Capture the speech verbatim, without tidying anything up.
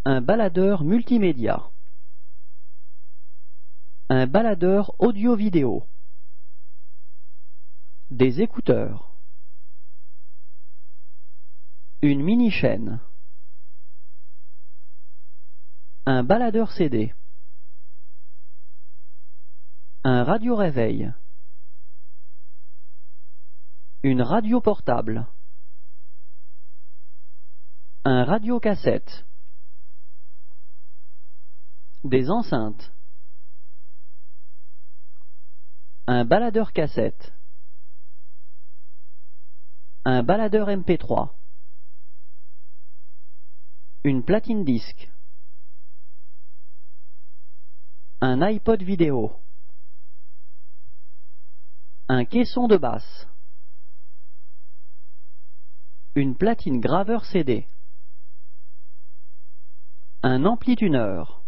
Un baladeur multimédia. Un baladeur audio-vidéo. Des écouteurs. Une mini-chaîne. Un baladeur C D. Un radio-réveil. Une radio portable. Un radio-cassette. Des enceintes. Un baladeur cassette. Un baladeur M P trois. Une platine disque. Un iPod vidéo. Un caisson de basse. Une platine graveur C D. Un ampli-tuneur.